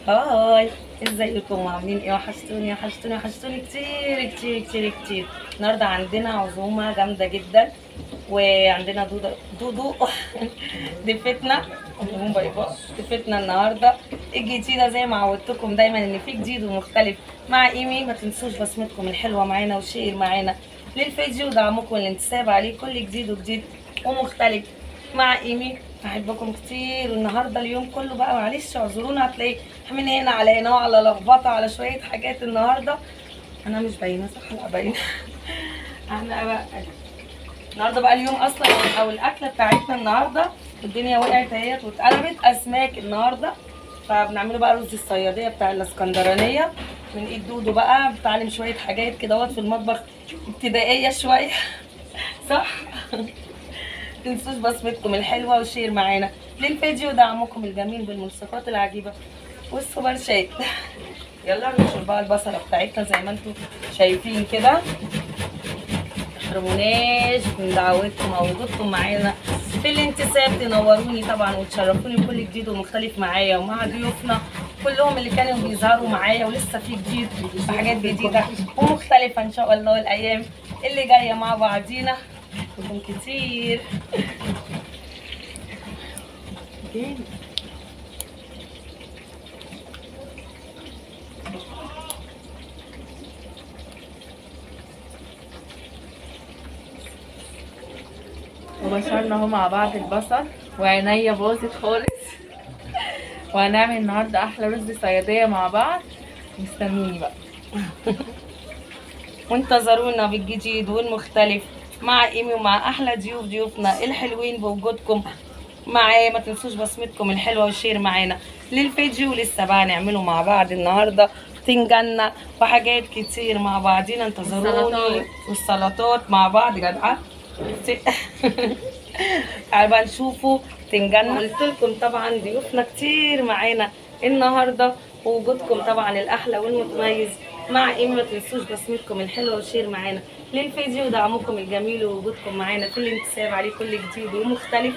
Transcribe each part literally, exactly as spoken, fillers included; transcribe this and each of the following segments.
هاي، ازيكم عاملين ايه؟ وحشتوني وحشتوني وحشتوني كتير كتير كتير كتير. النهارده عندنا عزومه جامده جدا، وعندنا دودو دودو ضيفتنا. باي باي. ضيفتنا النهارده الجديده، زي ما عودتكم دايما ان في جديد ومختلف مع ايمي. ما تنسوش بصمتكم الحلوه معانا وشير معانا للفيديو، ودعمكم والانتساب عليه. كل جديد وجديد ومختلف مع ايمي. بحبكم كتير. والنهارده اليوم كله بقى معلش اعذرونا، هتلاقي من هنا على هنا وعلى لخبطه على شويه حاجات النهارده. انا مش باينه صح؟ لا باينه. احنا بقى النهارده بقى اليوم اصلا، او الاكله بتاعتنا النهارده الدنيا وقعت اهيت واتقلبت اسماك النهارده. فبنعمله بقى رز الصياديه بتاع الاسكندرانيه من ايد دودو. بقى بتعلم شويه حاجات كده في المطبخ، ابتدائيه شويه. صح. متنسوش بصمتكم الحلوه وشير معانا للفيديو، دعمكم الجميل بالملصقات العجيبه والسوبر شات. يلا نشرب بقى البصله بتاعتنا زي ما انتم شايفين كده. متحرموناش من دعوتكم او وجودكم معانا في الانتساب. تنوروني طبعا وتشرفوني بكل جديد ومختلف معايا ومع ضيوفنا كلهم اللي كانوا بيظهروا معايا، ولسه في جديد وحاجات جديده ومختلفه ان شاء الله الايام اللي جايه مع بعضينا. كلكم كتير. وبشرنا اهو مع بعض البصل وعينيا باظت خالص. وهنعمل النهارده احلى رز صياديه مع بعض. مستنوني بقى. وانتظرونا بالجديد والمختلف مع ايمي ومع احلى ضيوف ضيوفنا الحلوين بوجودكم معايا. ما تنسوش بصمتكم الحلوه وشير معانا للفيديو. لسه بقى نعمله مع بعض النهارده بتنجاننا وحاجات كتير مع بعضينا. انتظروني. والسلطات مع بعض جدعه. تعالوا بقى نشوفوا بتنجاننا. قلت لكم طبعا ضيوفنا كتير معانا النهارده، ووجودكم طبعا الاحلى والمتميز مع ايمي. ما تنسوش بصمتكم الحلوه وشير معانا للفيديو، ودعمكم الجميل ووجودكم معانا في الانتساب عليه كل جديد ومختلف.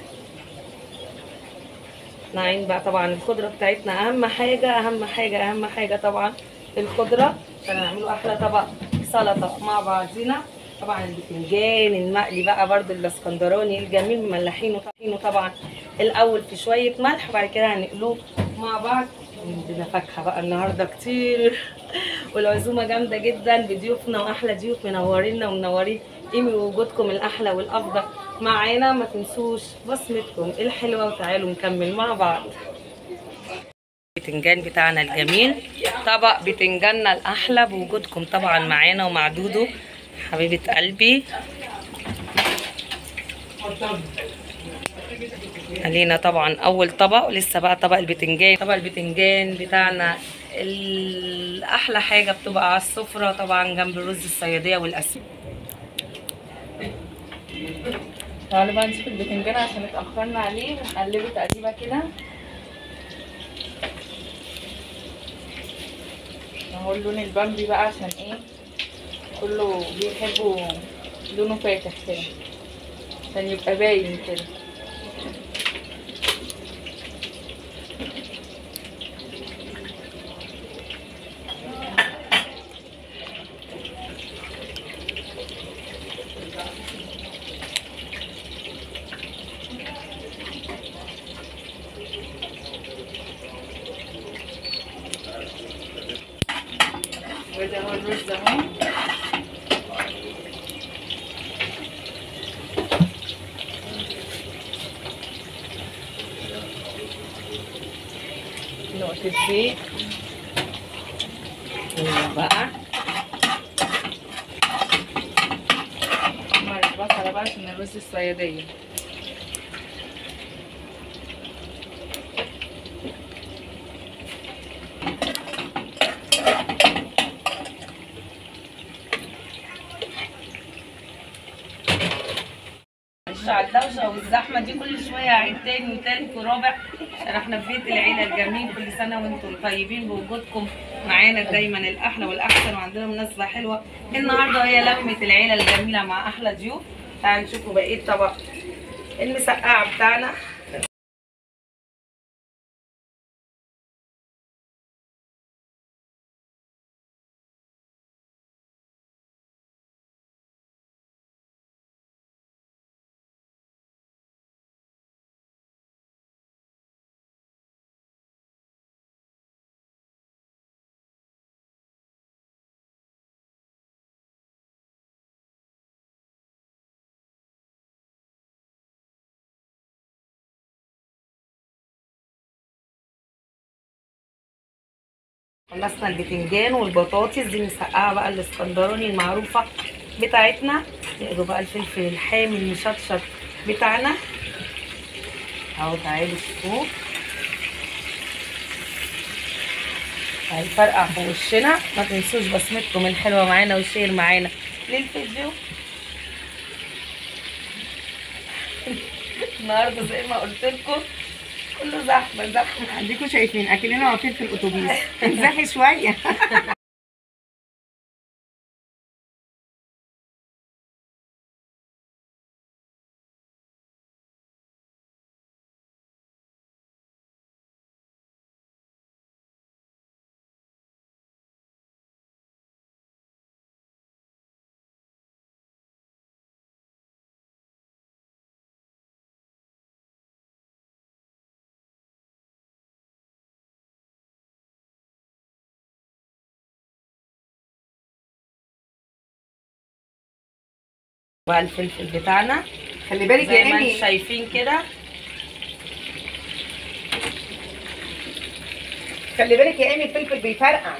نعين بقى طبعا الخضره بتاعتنا اهم حاجه اهم حاجه اهم حاجه طبعا الخضره، عشان نعملوا احلى طبق سلطه مع بعضينا. طبعا البتنجان المقلي بقى برده الاسكندراني الجميل مملحينه طحينه طبعا الاول في شويه ملح، وبعد كده هنقلوه مع بعض. عندنا فاكهه بقى النهارده كتير. والعزومه جامده جدا بضيوفنا واحلى ضيوف منورينا ومنورين ايمي، ووجودكم الاحلى والافضل معانا. ما تنسوش بصمتكم الحلوه، وتعالوا نكمل مع بعض. البتنجان بتاعنا الجميل، طبق بتنجاننا الاحلى بوجودكم طبعا معانا ومع دودو حبيبه قلبي. علينا طبعا اول طبق، ولسه بقى طبق البتنجان. طبق البتنجان بتاعنا الاحلى حاجه بتبقى على السفره طبعا جنب الرز الصياديه والاسماك. تعالوا بقى نشوف البتنجان عشان اتأخرنا عليه ونقلبه تقليبه كده. اهو اللون البامبي بقى عشان ايه كله بيحبوا لونه فاتح كده عشان يبقى باين كده. وده هو الرز اهو. نقطة زيت. ايوه بقى نحمر البصلة بقى عشان الرز الصيادية. على الدوشه والزحمه دي كل شويه اعيد تاني وتالت ورابع، عشان احنا في بيت العيله الجميل. كل سنه وانتم طيبين بوجودكم معانا دايما الاحلى والاحسن. وعندنا مناسبه حلوه النهارده، هي لمه العيله الجميله مع احلى ضيوف. تعالوا نشوفوا بقيه طبق المسقعه بتاعنا. خلصنا البتنجان والبطاطس دي مسقعه بقى الاسكندراني المعروفه بتاعتنا. نقلوا بقى الفلفل الحامي المشطشط بتاعنا اهو. تعالوا شوفوه هيفرقع في وشنا. ما تنسوش بصمتكم الحلوه معانا وشير معانا للفيديو. النهارده زي ما قلت لكم كله زحمه زحمه. اديكوا شايفين اكننا واقفين في الاتوبيس. امزحي شويه. بقى الفلفل بتاعنا خلي بالك زي يا ما انتم ايمي، شايفين كده. خلي بالك يا ايمي الفلفل بيفرقع.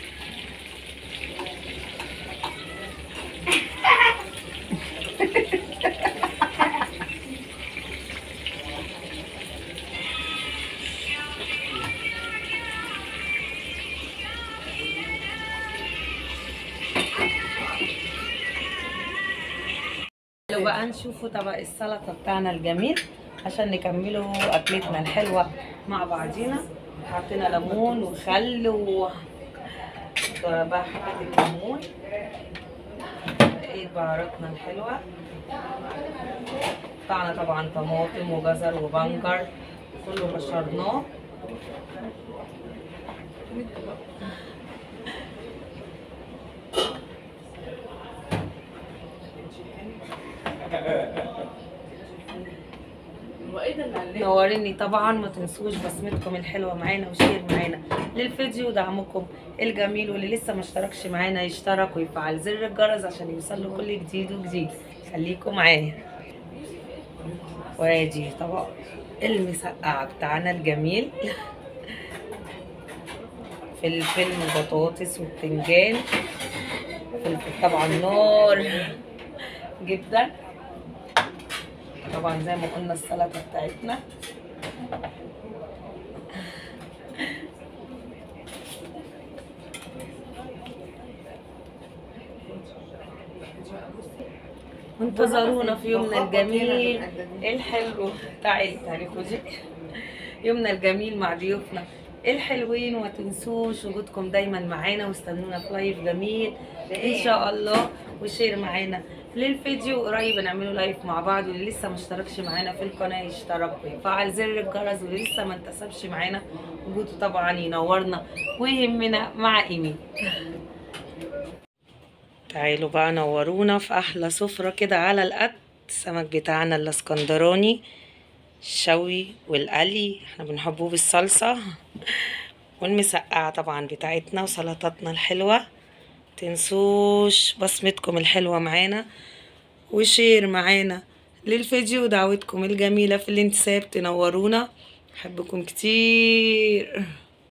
لو بقى نشوفوا طبق السلطه بتاعنا الجميل عشان نكملوا اكلتنا الحلوه مع بعضينا. حطينا ليمون وخل و بقى حبه الليمون، ايه بهاراتنا الحلوه. قطعنا طبعا طماطم وجزر وبنجر كله بشرناه. نوريني طبعا. ما تنسوش بصمتكم الحلوه معانا وشير معانا للفيديو، دعمكم الجميل. واللي لسه ما اشتركش معانا يشترك ويفعل زر الجرس عشان يوصله كل جديد وجديد. خليكم معايا. وادي طبق المسقعه بتاعنا الجميل. فلفل وبطاطس وبتنجان، فلفل طبعا نار جدا. طبعا زي ما قلنا السلطه بتاعتنا وانتظرونا في يومنا الجميل الحلو. تعالي تعالي خدي يومنا الجميل مع ضيوفنا الحلوين. وما تنسوش وجودكم دايما معانا، واستنونا في لايف جميل ان شاء الله. وشير معانا للفيديو. قريب نعمله لايف مع بعض. واللي لسه ما اشتركش معانا في القناه يشترك ويفعل زر الجرس. واللي لسه ما انتسبش معانا وجوده طبعا ينورنا ويهمنا مع ايمي. تعالوا بقى نورونا في احلى سفره كده على القد. السمك بتاعنا الاسكندراني الشوي والقلي احنا بنحبوه بالصلصه، والمسقعه طبعا بتاعتنا وسلطاتنا الحلوه. تنسوش بصمتكم الحلوه معانا وشير معانا للفيديو. ودعوتكم الجميله في الانتساب تنورونا. احبكم كتير.